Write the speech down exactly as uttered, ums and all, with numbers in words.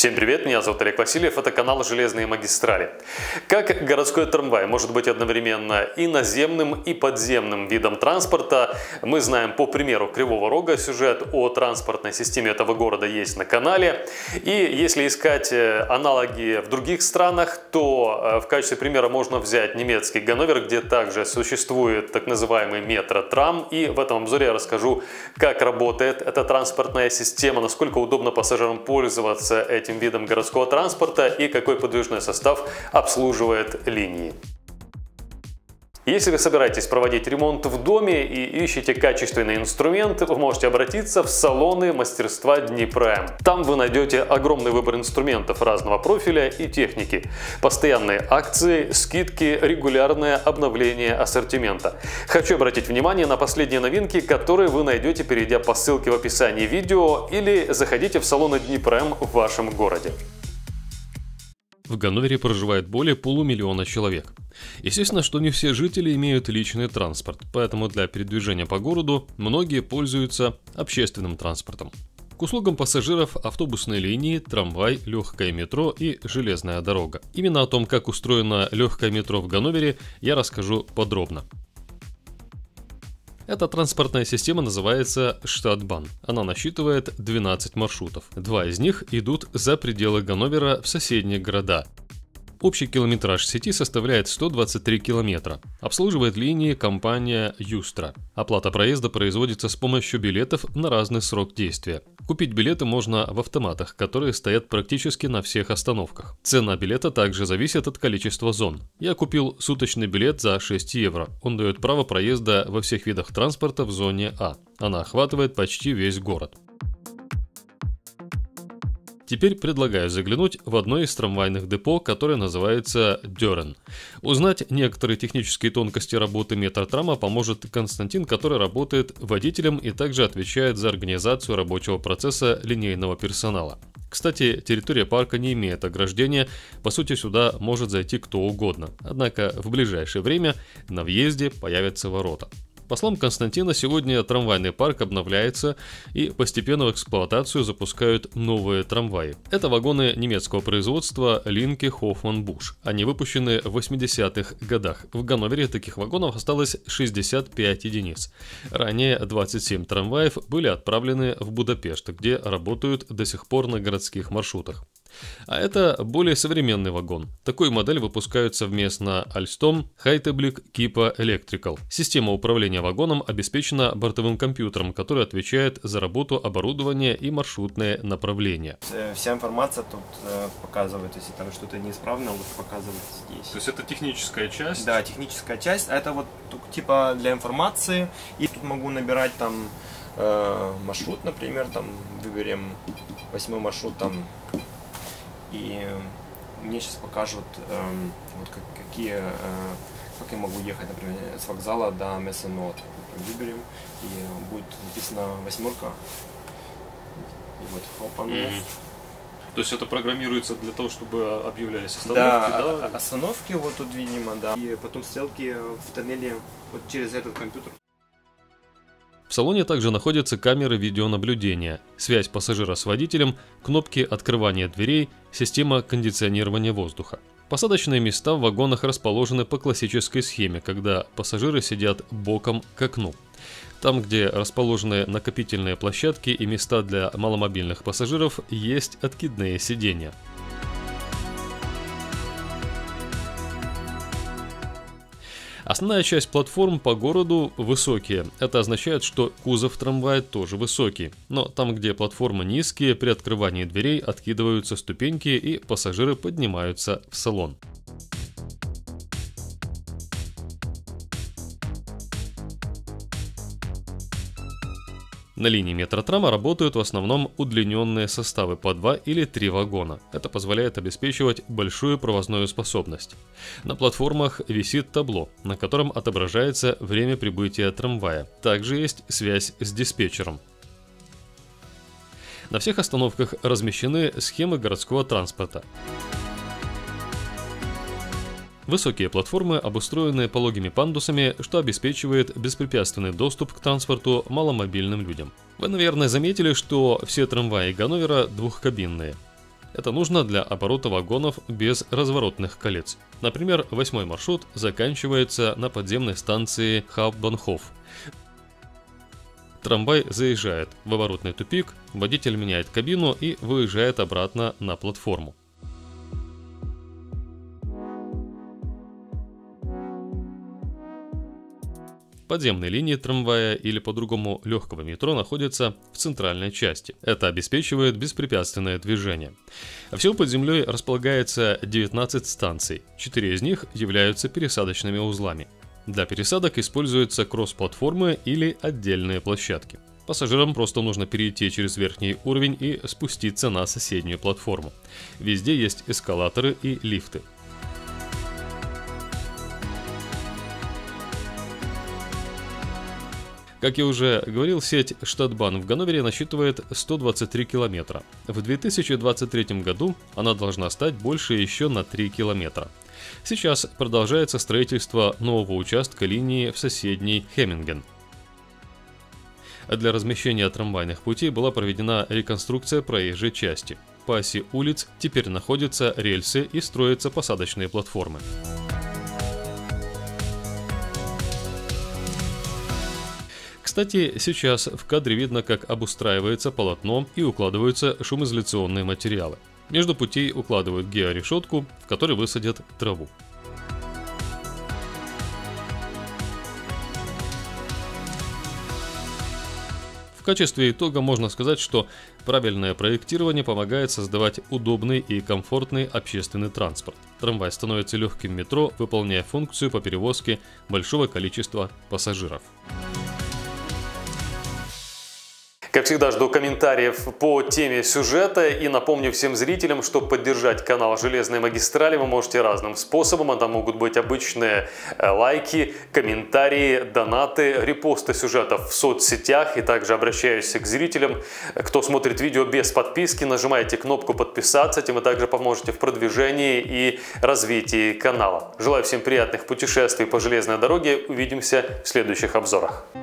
Всем привет, меня зовут Олег Васильев, это канал «Железные магистрали». Как городской трамвай может быть одновременно и наземным, и подземным видом транспорта, мы знаем по примеру Кривого Рога. Сюжет о транспортной системе этого города есть на канале. И если искать аналоги в других странах, то в качестве примера можно взять немецкий Ганновер, где также существует так называемый метротрам. И в этом обзоре я расскажу, как работает эта транспортная система, насколько удобно пассажирам пользоваться этим этим видом городского транспорта и какой подвижной состав обслуживает линии. Если вы собираетесь проводить ремонт в доме и ищете качественный инструмент, вы можете обратиться в салоны мастерства Днипра. Там вы найдете огромный выбор инструментов разного профиля и техники, постоянные акции, скидки, регулярное обновление ассортимента. Хочу обратить внимание на последние новинки, которые вы найдете, перейдя по ссылке в описании видео, или заходите в салоны Днипра в вашем городе. В Ганновере проживает более полумиллиона человек. Естественно, что не все жители имеют личный транспорт, поэтому для передвижения по городу многие пользуются общественным транспортом. К услугам пассажиров автобусные линии, трамвай, легкое метро и железная дорога. Именно о том, как устроено легкое метро в Ганновере, я расскажу подробно. Эта транспортная система называется Stadtbahn. Она насчитывает двенадцать маршрутов. Два из них идут за пределы Ганновера в соседние города. Общий километраж сети составляет сто двадцать три километра. Обслуживает линии компания Юстра. Оплата проезда производится с помощью билетов на разный срок действия. Купить билеты можно в автоматах, которые стоят практически на всех остановках. Цена билета также зависит от количества зон. Я купил суточный билет за шесть евро. Он дает право проезда во всех видах транспорта в зоне А. Она охватывает почти весь город. Теперь предлагаю заглянуть в одно из трамвайных депо, которое называется Дёрен. Узнать некоторые технические тонкости работы метротрама поможет Константин, который работает водителем и также отвечает за организацию рабочего процесса линейного персонала. Кстати, территория парка не имеет ограждения, по сути сюда может зайти кто угодно. Однако в ближайшее время на въезде появятся ворота. По словам Константина, сегодня трамвайный парк обновляется и постепенно в эксплуатацию запускают новые трамваи. Это вагоны немецкого производства Linke Hofmann Busch. Они выпущены в восьмидесятых годах. В Ганновере таких вагонов осталось шестьдесят пять единиц. Ранее двадцать семь трамваев были отправлены в Будапешт, где работают до сих пор на городских маршрутах. А это более современный вагон. Такую модель выпускают совместно Alstom, Heiteblick, Kipa Electrical. Система управления вагоном обеспечена бортовым компьютером, который отвечает за работу оборудования и маршрутные направления. Вся информация тут э, показывает, если там что-то неисправно, вот показывает здесь. То есть это техническая часть? Да, техническая часть. А это вот типа для информации. И тут могу набирать там э, маршрут, например, там выберем восьмой маршрут там. И мне сейчас покажут, э, вот как, какие, э, как я могу ехать, например, с вокзала до Мессенот. Выберем, и будет написано восьмерка. И вот хопанув. Mm-hmm. То есть это программируется для того, чтобы объявлялись остановки, да? Да, остановки вот тут, видимо, да. И потом стрелки в тоннеле вот через этот компьютер. В салоне также находятся камеры видеонаблюдения, связь пассажира с водителем, кнопки открывания дверей, система кондиционирования воздуха. Посадочные места в вагонах расположены по классической схеме, когда пассажиры сидят боком к окну. Там, где расположены накопительные площадки и места для маломобильных пассажиров, есть откидные сиденья. Основная часть платформ по городу высокие. Это означает, что кузов трамвая тоже высокий. Но там, где платформы низкие, при открывании дверей откидываются ступеньки и пассажиры поднимаются в салон. На линии метротрама работают в основном удлиненные составы по два или три вагона. Это позволяет обеспечивать большую провозную способность. На платформах висит табло, на котором отображается время прибытия трамвая. Также есть связь с диспетчером. На всех остановках размещены схемы городского транспорта. Высокие платформы обустроены пологими пандусами, что обеспечивает беспрепятственный доступ к транспорту маломобильным людям. Вы, наверное, заметили, что все трамваи Ганновера двухкабинные. Это нужно для оборота вагонов без разворотных колец. Например, восьмой маршрут заканчивается на подземной станции Hauptbahnhof. Трамвай заезжает в оборотный тупик, водитель меняет кабину и выезжает обратно на платформу. Подземные линии трамвая или по-другому легкого метро находятся в центральной части. Это обеспечивает беспрепятственное движение. Всего под землей располагается девятнадцать станций. четыре из них являются пересадочными узлами. Для пересадок используются кросс-платформы или отдельные площадки. Пассажирам просто нужно перейти через верхний уровень и спуститься на соседнюю платформу. Везде есть эскалаторы и лифты. Как я уже говорил, сеть Stadtbahn в Ганновере насчитывает сто двадцать три километра. В две тысячи двадцать третьем году она должна стать больше еще на три километра. Сейчас продолжается строительство нового участка линии в соседний Хемминген. Для размещения трамвайных путей была проведена реконструкция проезжей части. По оси улиц теперь находятся рельсы и строятся посадочные платформы. Кстати, сейчас в кадре видно, как обустраивается полотно и укладываются шумоизоляционные материалы. Между путей укладывают георешетку, в которой высадят траву. В качестве итога можно сказать, что правильное проектирование помогает создавать удобный и комфортный общественный транспорт. Трамвай становится легким метро, выполняя функцию по перевозке большого количества пассажиров. Как всегда, жду комментариев по теме сюжета и напомню всем зрителям, что поддержать канал «Железные магистрали» вы можете разным способом. Это могут быть обычные лайки, комментарии, донаты, репосты сюжетов в соцсетях. И также обращаюсь к зрителям, кто смотрит видео без подписки, нажимайте кнопку «Подписаться», тем вы также поможете в продвижении и развитии канала. Желаю всем приятных путешествий по железной дороге. Увидимся в следующих обзорах.